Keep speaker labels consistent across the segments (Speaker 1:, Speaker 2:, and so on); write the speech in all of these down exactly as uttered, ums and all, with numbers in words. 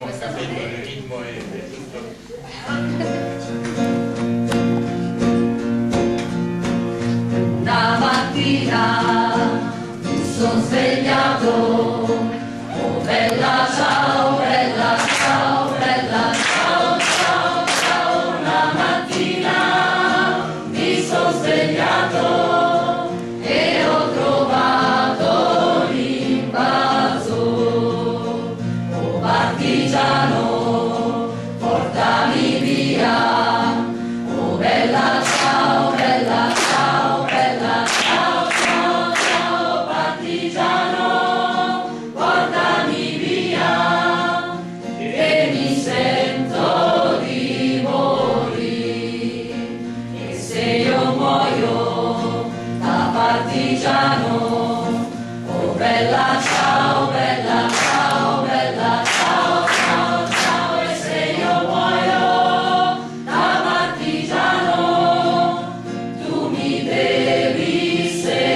Speaker 1: Ho capito il ritmo e, e tutto.
Speaker 2: Una mattina mi sono svegliato, oh bella ciao, bella ciao, bella ciao, ciao, ciao. Una mattina mi sono svegliato e ho trovato l'invaso, oh partigiano, portami via, oh bella ciao, bella ciao, bella ciao, ciao, ciao, partigiano, portami via, che mi sento di morire, e se io muoio da partigiano, oh bella ciao, bella ciao, bella ciao, ciao, ciao, e se io muoio da partigiano, tu mi devi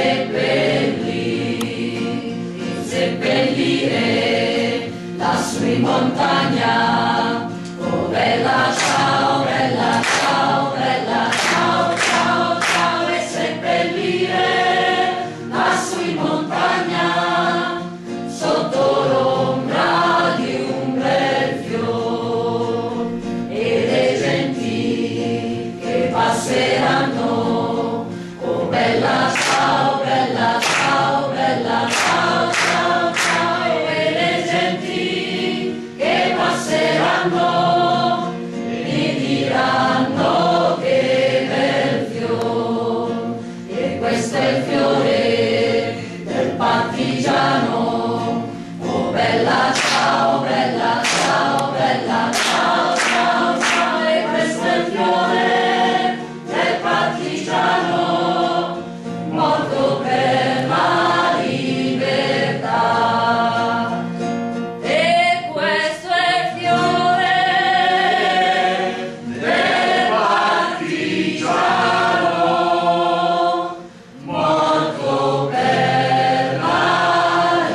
Speaker 2: seppellire, seppellire lassù in montagna, oh bella ciao, bella ciao, bella ciao, ciao, ciao, e seppellire lassù in montagna, sotto l'ombra di un bel fior, e le genti che passeranno, oh bella ciao, bella ciao, bella ciao, ciao, ciao, e le genti che passeranno mi diranno che bel fior, e questo è il fiore del partigiano, oh bella ciao, bella ciao, bella ciao, ciao, ciao, e questo è il fiore del partigiano, morto per la libertà. E questo è il fiore del partigiano, morto per la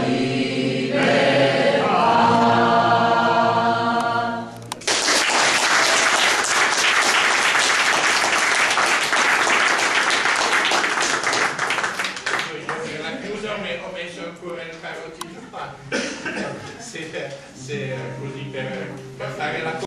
Speaker 2: libertà.
Speaker 1: Nella chiusa ho messo ancora il carotino se, se così per, per fare la